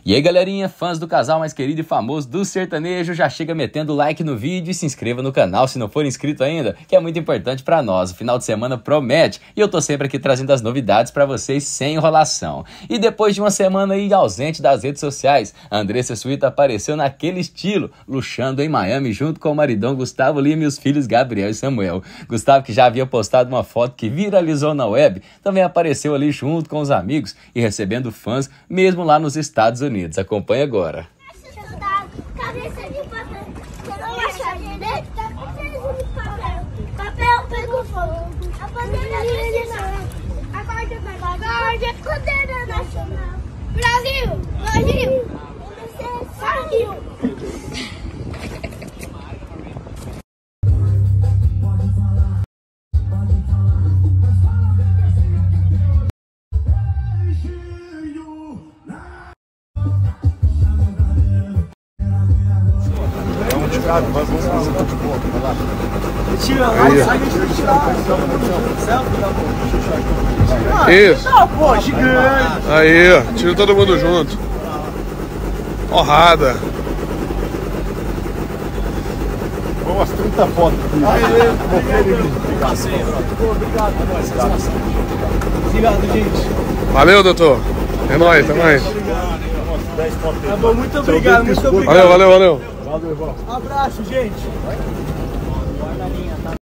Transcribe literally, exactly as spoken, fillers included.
E aí galerinha, fãs do casal mais querido e famoso do sertanejo, já chega metendo like no vídeo e se inscreva no canal se não for inscrito ainda, que é muito importante pra nós. O final de semana promete e eu tô sempre aqui trazendo as novidades pra vocês sem enrolação. E depois de uma semana aí ausente das redes sociais, a Andressa Suíta apareceu naquele estilo, luxando em Miami junto com o maridão Gustavo Lima e os filhos Gabriel e Samuel. Gustavo, que já havia postado uma foto que viralizou na web, também apareceu ali junto com os amigos e recebendo fãs mesmo lá nos Estados Unidos. Acompanhe agora. Cabeça de papel, você não acha direita, papel, papel pegou fogo, a bandeira nacional, a guarda pega a guarda, bandeira nacional, Brasil, Brasil, Brasil. Tira lá, sai de tirar. Isso. Não, pô, gigante. Aí, tira todo mundo junto. Porrada. Vamos umas trinta fotos. Obrigado, obrigado, gente. Valeu, doutor. É nóis, até mais. Tá bom, muito obrigado, muito obrigado. Valeu, valeu, valeu. Valeu, irmão. Um abraço, gente.